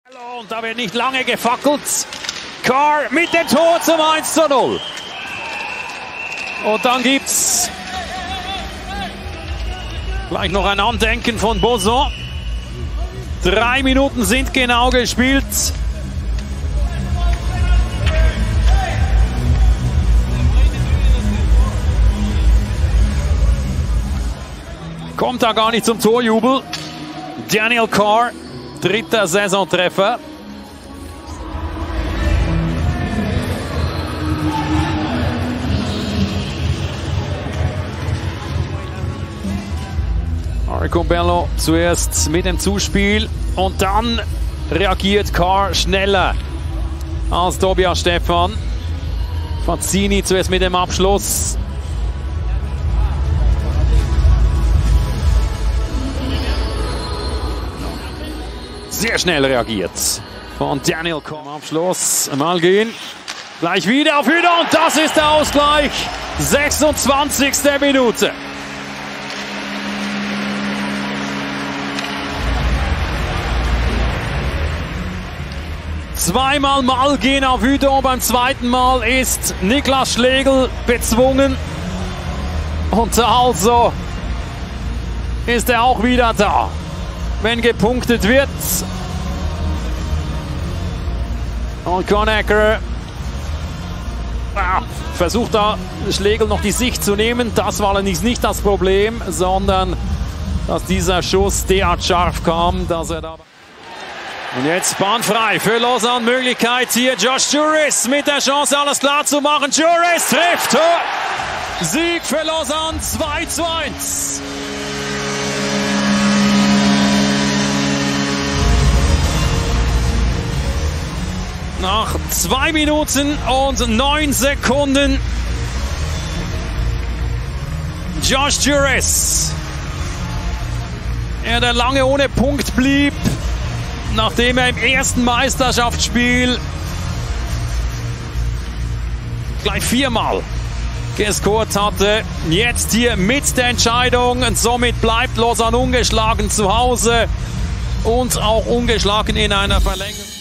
Und da wird nicht lange gefackelt. Carr mit dem Tor zum 1:0. Und dann gibt's gleich noch ein Andenken von Boson. 3 Minuten sind genau gespielt. Kommt da gar nicht zum Torjubel. Daniel Carr, 3. Saisontreffer. Marco Bello zuerst mit dem Zuspiel und dann reagiert Carr schneller als Tobias Stephan. Fazzini zuerst mit dem Abschluss. Sehr schnell reagiert von Daniel Carr. Am Abschluss mal gehen. Gleich wieder auf Hüder und das ist der Ausgleich. 26. Minute. Zweimal mal gehen auf Hüder. Beim zweiten Mal ist Niklas Schlegel bezwungen. Und also ist er auch wieder da, wenn gepunktet wird. Und Conacher versucht da Schlegel noch die Sicht zu nehmen. Das war allerdings nicht das Problem, sondern dass dieser Schuss derart scharf kam, dass er da... Und jetzt bahnfrei für Lausanne. Möglichkeit hier. Josh Juris mit der Chance, alles klar zu machen. Juris trifft. Sieg für Lausanne. 2:1. Nach 2 Minuten und 9 Sekunden. Josh Juris. Der lange ohne Punkt blieb, nachdem er im ersten Meisterschaftsspiel gleich 4-mal gescored hatte. Jetzt hier mit der Entscheidung und somit bleibt Lausanne ungeschlagen zu Hause und auch ungeschlagen in einer Verlängerung.